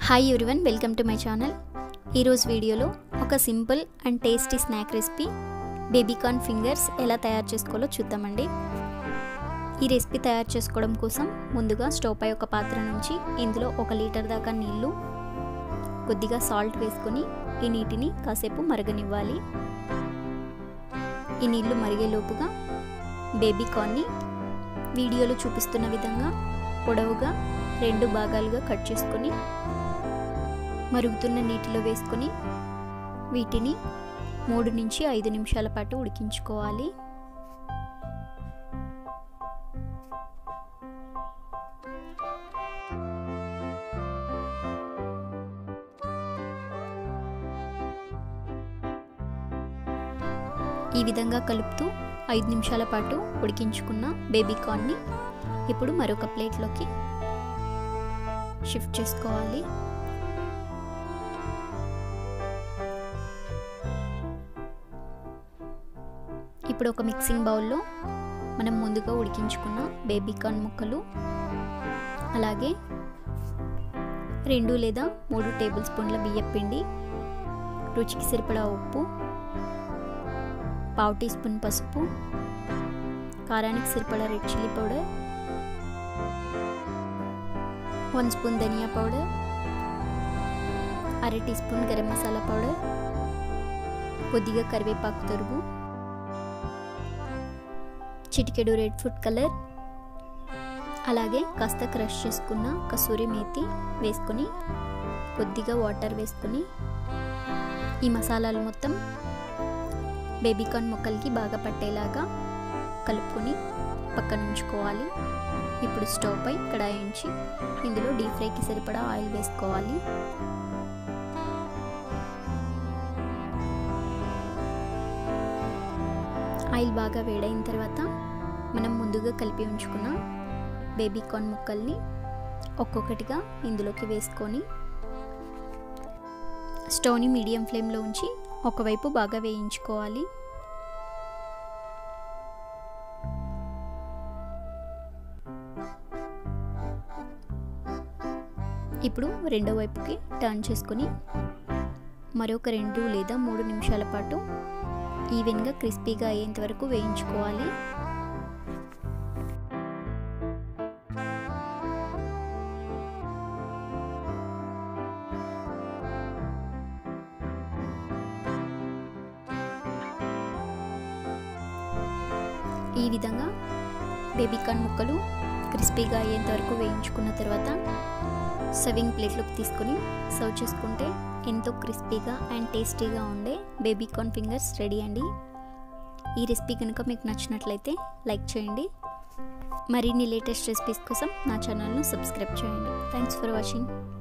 Hi everyone, welcome to my channel. ఈరోజు వీడియోలో ఒక simple and tasty snack recipe baby corn fingers ఎలా తయారు చేసుకోవాలో చూద్దామండి. ఈ రెసిపీ తయారు చేసుకోవడం కోసం ముందుగా స్టవ్ పై ఒక పాత్ర నుంచి ఇందులో 1 లీటర్ దాకా నీళ్లు, కొద్దిగా సాల్ట్ వేసుకొని ఈ నీటిని కాసేపు మరగనివ్వాలి. ఈ నీళ్లు మరిగేలోపుగా బేబీకార్న్ని వీడియోలో చూపిస్తున్న విధంగా పొడవుగా 2 భాగాలుగా కట్ చేసుకొని మరుగుతున్న నీటిలో వేసుకొని వీటిని 3 నుంచి 5 నిమిషాల పాటు ఉడికించుకోవాలి. ఈ విధంగా కలుపుతూ 5 నిమిషాల పాటు ఉడికించుకున్న బేబీకార్న్ని ఇప్పుడు మరొక ప్లేట్లోకి షిఫ్ట్ చేసుకోవాలి. ఇప్పుడు ఒక మిక్సింగ్ బౌల్లో మనం ముందుగా ఉడికించుకున్న బేబీకార్న్ ముక్కలు, అలాగే 2 లేదా 3 టేబుల్ స్పూన్ల బియ్యం పిండి, రుచికి సరిపడా ఉప్పు, 1/2 టీ స్పూన్ పసుపు, కారానికి సరిపడా రెడ్ చిల్లీ పౌడర్, 1 స్పూన్ ధనియా powder, 1/2 tea spoon garam masala powder, కొద్దిగా కరివేపాకు తరుగు, చిటికెడు రెడ్ ఫుడ్ కలర్, అలాగే కాస్త క్రష్ చేసుకున్న కసూరి మేతి వేసుకొని కొద్దిగా వాటర్ వేసుకొని ఈ మసాలాలు మొత్తం బేబీకార్న్ ముక్కలకి బాగా పట్టేలాగా కలుపుకొని పక్కన ఉంచుకోవాలి. ఇప్పుడు స్టవ్ పై కడాయి ఉంచి ఇందులో డీప్ ఫ్రైకి సరిపడా ఆయిల్ వేసుకోవాలి. ఆయిల్ బాగా వేడైన తర్వాత మనం ముందుగా కలిపి ఉంచుకున్న బేబీకార్న్ ముక్కల్ని ఒక్కొక్కటిగా ఇందులోకి వేసుకొని స్టవ్ని మీడియం ఫ్లేమ్లో ఉంచి ఒకవైపు బాగా వేయించుకోవాలి. ఇప్పుడు రెండో వైపుకి టర్న్ చేసుకొని మరొక 2 లేదా 3 నిమిషాల పాటు ఈవెన్గా క్రిస్పీగా అయ్యేంత వరకు వేయించుకోవాలి. ఈ విధంగా బేబీకార్న్ ముక్కలు క్రిస్పీగా అయ్యేంత వరకు వేయించుకున్న తర్వాత సర్వింగ్ ప్లేట్లోకి తీసుకొని సర్వ్ చేసుకుంటే ఎంతో క్రిస్పీగా అండ్ టేస్టీగా ఉండే బేబీకార్న్ ఫింగర్స్ రెడీ అండి. ఈ రెసిపీ కనుక మీకు నచ్చినట్లయితే లైక్ చేయండి. మరిన్ని లేటెస్ట్ రెసిపీస్ కోసం నా ఛానల్ను సబ్స్క్రైబ్ చేయండి. Thanks for watching.